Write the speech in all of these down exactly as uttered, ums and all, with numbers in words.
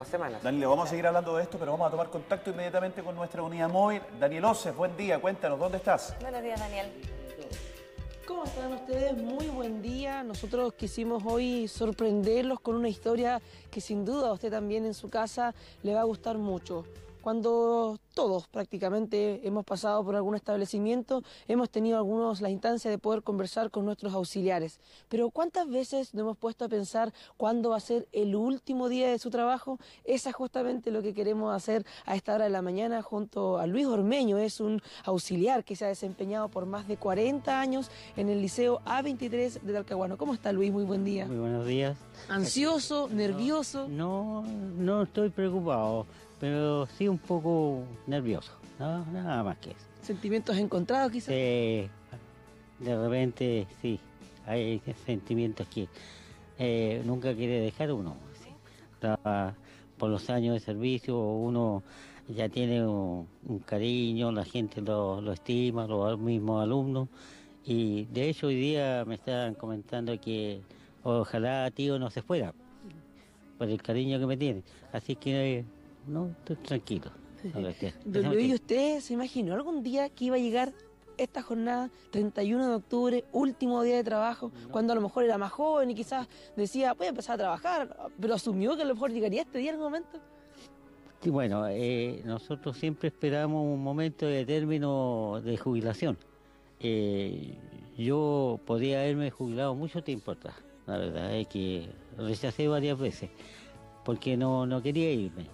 semanas. Danilo, vamos a seguir hablando de esto, pero vamos a tomar contacto inmediatamente con nuestra unidad móvil. Daniel Oces, buen día, cuéntanos, ¿dónde estás? Buenos días, Daniel. ¿Cómo están ustedes? Muy buen día. Nosotros quisimos hoy sorprenderlos con una historia que sin duda a usted también en su casa le va a gustar mucho. Cuando todos prácticamente hemos pasado por algún establecimiento, hemos tenido algunos la instancia de poder conversar con nuestros auxiliares. Pero ¿cuántas veces nos hemos puesto a pensar cuándo va a ser el último día de su trabajo? Esa es justamente lo que queremos hacer a esta hora de la mañana junto a Luis Ormeño. Es un auxiliar que se ha desempeñado por más de cuarenta años en el Liceo A veintitrés de Talcahuano. ¿Cómo está, Luis? Muy buen día. Muy buenos días. ¿Ansioso? ¿Nervioso? No, no estoy preocupado, pero sí un poco nervioso, ¿no? Nada más que eso. ¿Sentimientos encontrados quizás? Eh, de repente, sí, hay sentimientos que eh, nunca quiere dejar uno. Sí. La, por los años de servicio uno ya tiene un, un cariño, la gente lo, lo estima, los mismos alumnos. Y de hecho hoy día me estaban comentando que ojalá tío no se fuera, por el cariño que me tiene. Así que no, estoy tranquilo. Don Luis, ¿usted se imaginó algún día que iba a llegar esta jornada, treinta y uno de octubre, último día de trabajo, no. Cuando a lo mejor era más joven y quizás decía, voy a empezar a trabajar, pero asumió que a lo mejor llegaría este día en algún momento? Sí, bueno, eh, nosotros siempre esperamos un momento de término de jubilación. Eh, yo podía haberme jubilado mucho tiempo atrás, la verdad es que rechacé varias veces, porque no, no quería irme.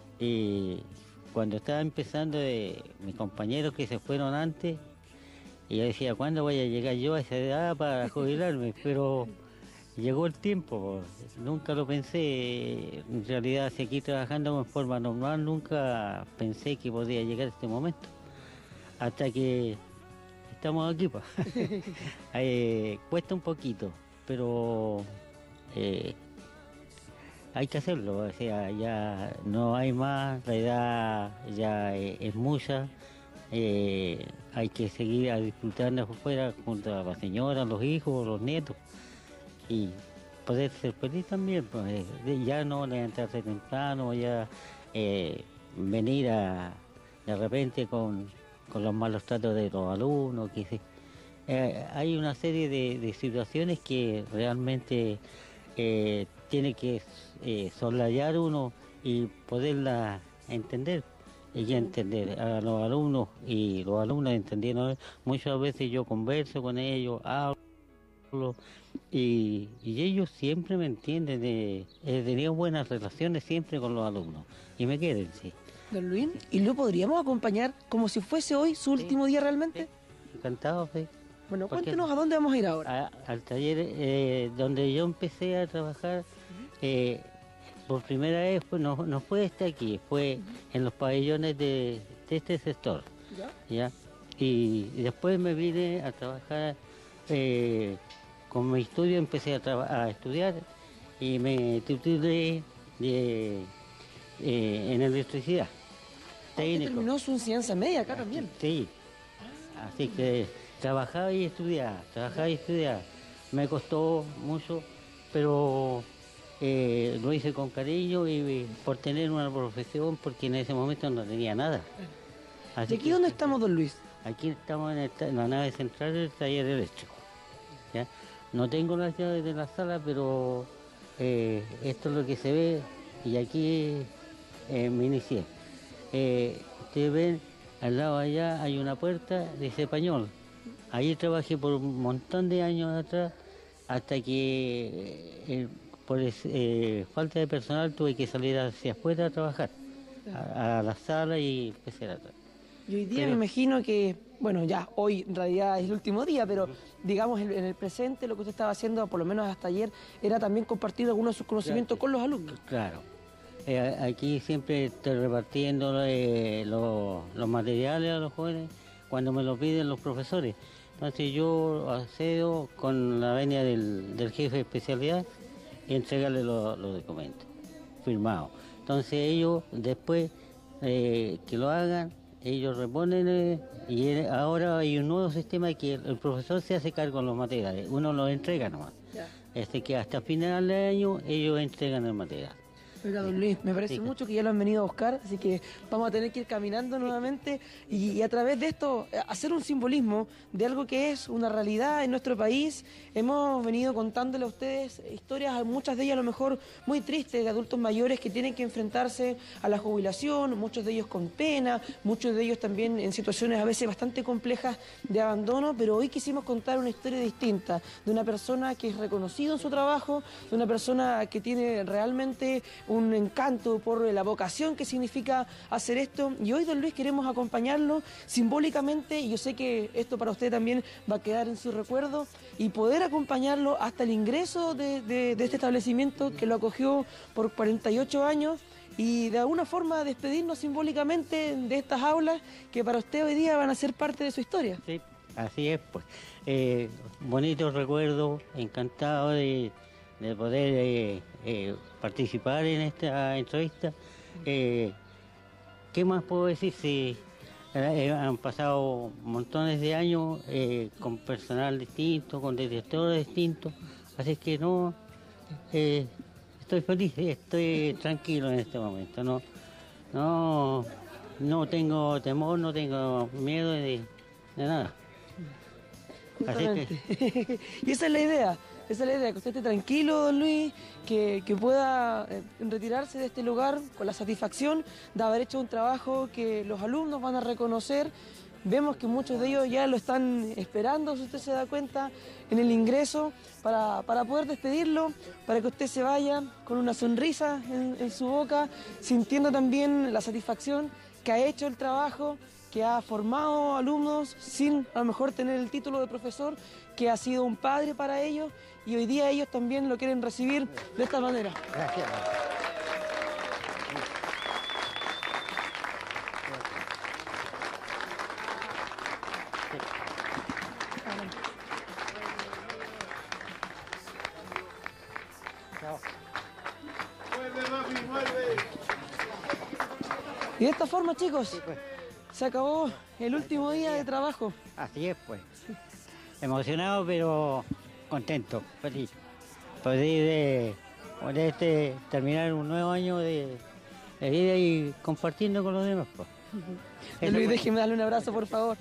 Y cuando estaba empezando, eh, mis compañeros que se fueron antes, y yo decía, ¿cuándo voy a llegar yo a esa edad para jubilarme? Pero llegó el tiempo, nunca lo pensé. En realidad, seguí trabajando en forma normal, nunca pensé que podía llegar este momento. Hasta que estamos aquí, pues. eh, cuesta un poquito, pero eh, hay que hacerlo, o sea, ya no hay más, la edad ya es, es mucha, eh, hay que seguir a disfrutando afuera junto a la señora, los hijos, los nietos, y poder ser feliz también, pues, ya no levantarse temprano, ya eh, venir a, de repente con, con los malos tratos de los alumnos, que se, eh, hay una serie de, de situaciones que realmente eh, tiene que eh, soslayar uno y poderla entender y entender a los alumnos, y los alumnos entendieron. Muchas veces yo converso con ellos, hablo y, y ellos siempre me entienden. Eh, he tenido buenas relaciones siempre con los alumnos y me quieren, sí. Don Luis, ¿y lo podríamos acompañar como si fuese hoy su sí, último día realmente? Sí, encantado, sí. Bueno, cuéntenos a dónde vamos a ir ahora. A, al taller eh, donde yo empecé a trabajar, eh, por primera vez pues, no, no fue este aquí, fue uh-huh. en los pabellones de, de este sector. ¿Ya? ¿Ya? Y, y después me vine a trabajar, eh, con mi estudio empecé a, a estudiar y me titulé de, eh, en electricidad. Técnico. ¿Terminó su enseñanza media acá también? Sí, así que trabajaba y estudiaba, trabajaba y estudiaba. Me costó mucho, pero eh, lo hice con cariño y, y por tener una profesión, porque en ese momento no tenía nada. Así ¿Y aquí que, dónde estamos, don Luis? Aquí estamos en, el, en la nave central del taller eléctrico. ¿Ya? No tengo las llaves de la sala, pero eh, esto es lo que se ve, y aquí eh, me inicié. Eh, ustedes ven, al lado allá hay una puerta, dice Pañol. Ahí trabajé por un montón de años atrás, hasta que eh, por eh, falta de personal tuve que salir hacia afuera a trabajar, a, a la sala, y empecé a trabajar. Y hoy día pero, me imagino que, bueno, ya hoy en realidad es el último día, pero digamos en, en el presente lo que usted estaba haciendo, por lo menos hasta ayer, era también compartir algunos de sus conocimientos claro, con los alumnos. Claro. Eh, aquí siempre estoy repartiendo eh, los, los materiales a los jóvenes cuando me lo piden los profesores. Entonces yo accedo con la venia del, del jefe de especialidad y entregarle los, los documentos firmados. Entonces ellos después eh, que lo hagan, ellos reponen eh, y ahora hay un nuevo sistema que el, el profesor se hace cargo de los materiales, uno los entrega nomás. Yeah. Este que hasta final de año ellos entregan el material. Oiga, don Luis, me parece Sí. mucho que ya lo han venido a buscar, así que vamos a tener que ir caminando nuevamente y, y a través de esto eh, hacer un simbolismo de algo que es una realidad en nuestro país. Hemos venido contándole a ustedes historias, muchas de ellas a lo mejor muy tristes, de adultos mayores que tienen que enfrentarse a la jubilación, muchos de ellos con pena, muchos de ellos también en situaciones a veces bastante complejas de abandono, pero hoy quisimos contar una historia distinta, de una persona que es reconocido en su trabajo, de una persona que tiene realmente un encanto por la vocación que significa hacer esto. Y hoy, don Luis, queremos acompañarlo simbólicamente, y yo sé que esto para usted también va a quedar en su recuerdo, y poder acompañarlo hasta el ingreso de, de, de este establecimiento que lo acogió por cuarenta y ocho años, y de alguna forma despedirnos simbólicamente de estas aulas que para usted hoy día van a ser parte de su historia. Sí, así es, pues. Eh, bonito recuerdo, encantado de, de poder eh, eh, participar en esta entrevista. Eh, ¿Qué más puedo decir? Si eh, han pasado montones de años eh, con personal distinto, con directores distintos, así que no, eh, estoy feliz, estoy tranquilo en este momento. No, no, no tengo temor, no tengo miedo de, de nada. Así que, Justamente. Y esa es la idea, esa es la idea, que usted esté tranquilo, don Luis, que, que pueda eh, retirarse de este lugar con la satisfacción de haber hecho un trabajo que los alumnos van a reconocer. Vemos que muchos de ellos ya lo están esperando, si usted se da cuenta, en el ingreso, para, para poder despedirlo, para que usted se vaya con una sonrisa en, en su boca, sintiendo también la satisfacción que ha hecho el trabajo, que ha formado alumnos sin a lo mejor tener el título de profesor, que ha sido un padre para ellos, y hoy día ellos también lo quieren recibir de esta manera. gracias. Y de esta forma, chicos, se acabó el último día de trabajo. Así es, pues. Emocionado, pero contento, feliz. Poder, eh, poder este, terminar un nuevo año de, de vida y compartiendo con los demás, pues. Don Luis, déjeme darle un abrazo, por favor.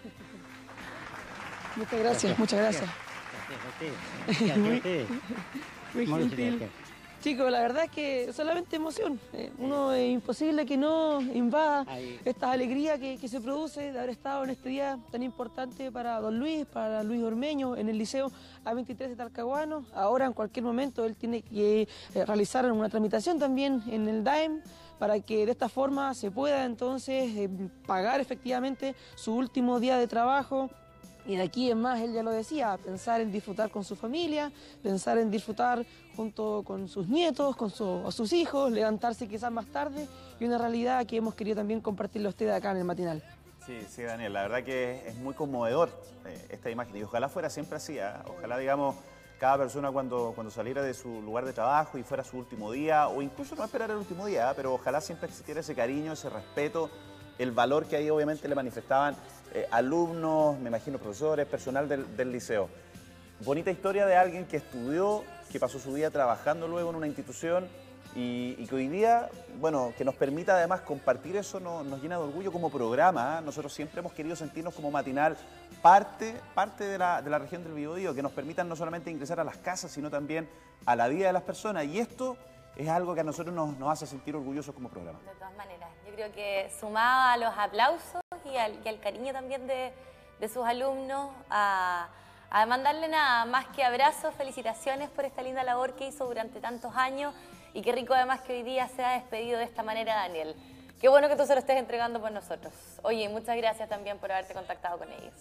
Muchas gracias, muchas gracias. Gracias a ustedes. Gracias a ustedes. Muy Muchas gentil. gracias. Chicos, la verdad es que solamente emoción. Eh, uno es imposible que no invada Ahí. esta alegría que, que se produce de haber estado en este día tan importante para don Luis, para Luis Ormeño, en el Liceo A veintitrés de Talcahuano. Ahora, en cualquier momento, él tiene que eh, realizar una tramitación también en el D A E M para que de esta forma se pueda entonces eh, pagar efectivamente su último día de trabajo. Y de aquí en más, él ya lo decía, pensar en disfrutar con su familia, pensar en disfrutar junto con sus nietos, con su- sus hijos, levantarse quizás más tarde, y una realidad que hemos querido también compartirle a ustedes acá en el matinal. Sí, sí, Daniel, la verdad que es muy conmovedor eh, esta imagen, y ojalá fuera siempre así, ¿eh? Ojalá, digamos, cada persona cuando, cuando saliera de su lugar de trabajo y fuera su último día, o incluso no esperar el último día, ¿eh? Pero ojalá siempre existiera ese cariño, ese respeto, el valor que ahí obviamente le manifestaban eh, alumnos, me imagino profesores, personal del, del liceo. Bonita historia de alguien que estudió, que pasó su vida trabajando luego en una institución, y, y que hoy día, bueno, que nos permita además compartir eso no- nos llena de orgullo como programa, ¿eh? Nosotros siempre hemos querido sentirnos como matinal parte, parte de, la, de la región del Biobío, que nos permitan no solamente ingresar a las casas, sino también a la vida de las personas, y esto es algo que a nosotros nos, nos hace sentir orgullosos como programa. De todas maneras, yo creo que sumado a los aplausos y al, y al cariño también de, de sus alumnos, a, a mandarle nada más que abrazos, felicitaciones por esta linda labor que hizo durante tantos años, y qué rico además que hoy día se ha despedido de esta manera, Daniel. Qué bueno que tú se lo estés entregando por nosotros. Oye, muchas gracias también por haberte contactado con ellos.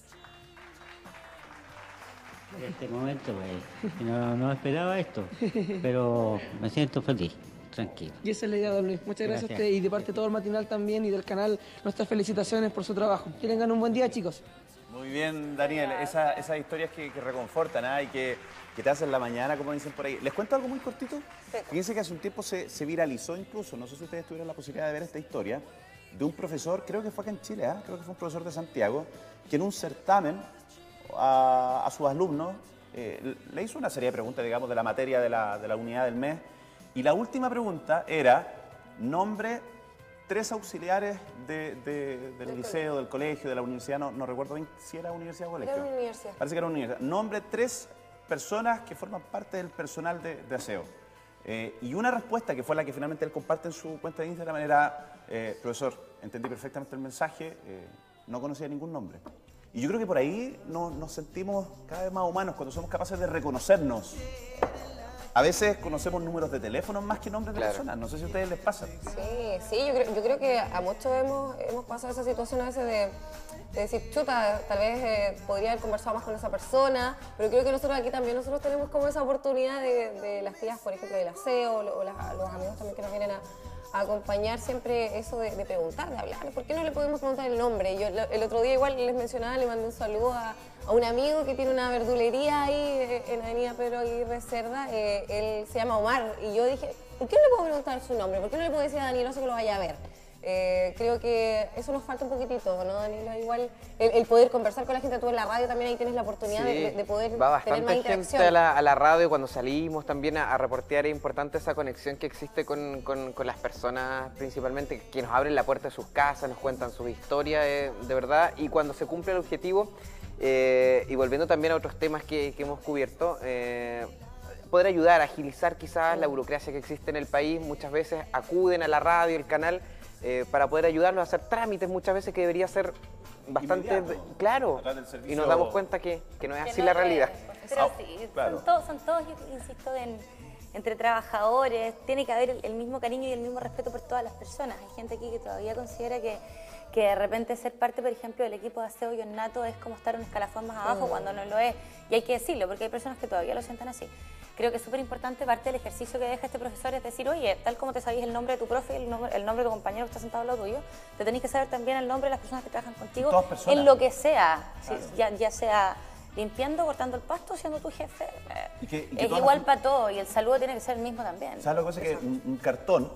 En este momento, pues, no, no esperaba esto, pero me siento feliz, tranquilo. Y esa es la idea, don Luis. Muchas gracias, Gracias. a usted, y de parte de todo el matinal también y del canal, nuestras felicitaciones por su trabajo. Que tengan un buen día, chicos. Muy bien, Daniel, esa- esas historias que, que reconfortan, ¿ah? Y que, que te hacen la mañana, como dicen por ahí. ¿Les cuento algo muy cortito? Sí. Fíjense que hace un tiempo se, se viralizó incluso, no sé si ustedes tuvieron la posibilidad de ver esta historia, de un profesor, creo que fue acá en Chile, ¿ah? Creo que fue un profesor de Santiago, que en un certamen a, a sus alumnos eh, le hizo una serie de preguntas, digamos, de la materia de la, de la unidad del mes, Y la última pregunta era, nombre tres auxiliares de, de, del liceo, del colegio, de la universidad, no, no recuerdo bien si era universidad o colegio. Era una universidad. Parece que era una universidad. Nombre tres personas que forman parte del personal de, de aseo. Eh, y una respuesta que fue la que finalmente él comparte en su cuenta de Instagram era, eh, profesor, entendí perfectamente el mensaje, eh, no conocía ningún nombre. Y yo creo que por ahí nos, nos sentimos cada vez más humanos cuando somos capaces de reconocernos. A veces conocemos números de teléfonos más que nombres de Claro. personas. No sé si a ustedes les pasa. Sí, sí, yo creo, yo creo que a muchos hemos, hemos pasado esa situación a veces de, de decir, chuta, tal vez eh, podría haber conversado más con esa persona, pero creo que nosotros aquí también nosotros tenemos como esa oportunidad de, de las tías, por ejemplo, del aseo, o, o las- los amigos también que nos vienen a, a acompañar, siempre eso de, de preguntar, de hablar. ¿Por qué no le podemos preguntar el nombre? Yo lo- el otro día igual les mencionaba, le mandé un saludo a, a un amigo que tiene una verdulería ahí eh, en Avenida Pedro Aguirre Cerda, eh, él se llama Omar, y yo dije, ¿por qué no le puedo preguntar su nombre? ¿Por qué no le puedo decir a Daniloso que lo vaya a ver? Eh, creo que eso nos falta un poquitito, ¿no, Danilo? Igual el, el poder conversar con la gente, tú en la radio también ahí tienes la oportunidad de, de- de poder va tener más bastante gente interacción. a la, a la radio, cuando salimos también a, a reportear, es importante esa conexión que existe con, con- con las personas, principalmente que nos abren la puerta de sus casas, nos cuentan sus historias, eh, de verdad, y cuando se cumple el objetivo, eh, y volviendo también a otros temas que, que hemos cubierto, eh, poder ayudar a agilizar quizás la burocracia que existe en el país. Muchas veces acuden a la radio, el canal, eh, para poder ayudarlos a hacer trámites, muchas veces que debería ser bastante Inmediato. claro, A través del y servicio- nos damos cuenta que, que no es Que así no la es, realidad. Pero Ah, sí, claro. son todos, son todos, yo insisto, en- entre trabajadores, tiene que haber el, el mismo cariño y el mismo respeto por todas las personas. Hay gente aquí que todavía considera que, que de repente ser parte, por ejemplo, del equipo de aseo y ornato es como estar un escalafón más abajo cuando no lo es. Y hay que decirlo, porque hay personas que todavía lo sientan así. Creo que es súper importante, parte del ejercicio que deja este profesor es decir, oye, tal como te sabéis el nombre de tu profe, el nombre, el nombre de tu compañero que está sentado al lado tuyo, te tenéis que saber también el nombre de las personas que trabajan contigo Todas personas. en lo que sea, Claro. si- ya, ya sea limpiando, cortando el pasto, siendo tu jefe. eh, Y que- y que es todas igual las- para todo y el saludo tiene que ser el mismo también. ¿Sabes lo que pasa? Es que un, un cartón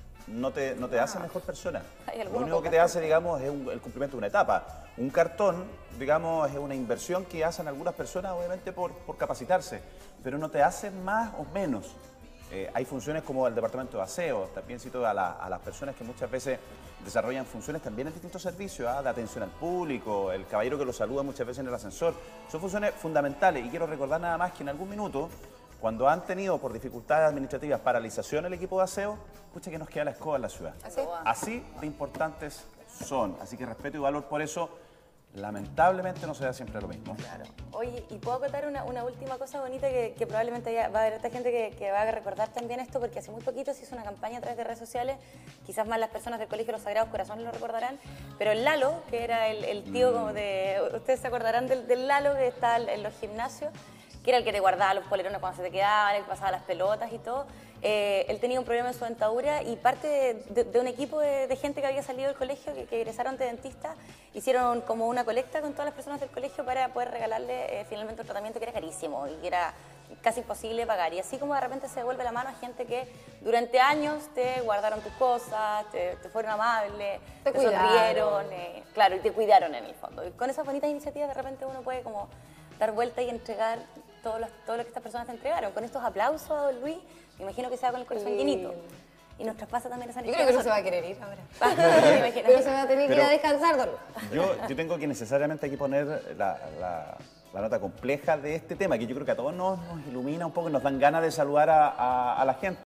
no te, no te hace mejor persona. Hay Lo algunos único con que te hace, digamos, es un- el cumplimiento de una etapa. Un cartón, digamos, es una inversión que hacen algunas personas, obviamente, por, por capacitarse, pero no te hace más o menos. Eh, hay funciones como el departamento de aseo, también cito a, la- a las personas que muchas veces desarrollan funciones también en distintos servicios, ¿ah? De atención al público, el caballero que lo saluda muchas veces en el ascensor. Son funciones fundamentales y quiero recordar nada más que en algún minuto, cuando han tenido por dificultades administrativas paralización el equipo de aseo, escucha que nos queda la escoba en la ciudad. ¿Así? Así de importantes son. Así que respeto y valor por eso, lamentablemente no se da siempre lo mismo. Claro. Oye, y puedo contar una, una última cosa bonita que, que probablemente ya va a haber esta gente que, que va a recordar también esto, porque hace muy poquito se hizo una campaña a través de redes sociales, quizás más las personas del Colegio de los Sagrados Corazones lo recordarán, pero el Lalo, que era el, el tío como de, ustedes se acordarán del, del Lalo que está en los gimnasios, que era el que te guardaba los polerones cuando se te quedaban, el que pasaba las pelotas y todo. Eh, él tenía un problema en su dentadura y parte de, de- de un equipo de, de gente que había salido del colegio, que, que egresaron de dentista, hicieron como una colecta con todas las personas del colegio para poder regalarle eh, finalmente un tratamiento que era carísimo y que era casi imposible pagar. Y así como de repente se devuelve la mano a gente que durante años te guardaron tus cosas, te, te fueron amables, Te te, cuidaron. sonrieron, eh, claro, y te cuidaron en el fondo. Y con esas bonitas iniciativas de repente uno puede como dar vuelta y entregar todo lo, todo lo que estas personas te entregaron. Con estos aplausos a don Luis, me imagino que se va con el corazón Lindo. llenito. Y nos traspasa también esa Yo energía. creo que no se va a querer ir ahora. Me imagino. Pero se va a tener que ir Pero- a descansar, don Luis. Yo, yo tengo que necesariamente aquí poner la, la- la nota compleja de este tema, que yo creo que a todos nos, nos ilumina un poco y nos dan ganas de saludar a, a- a la gente.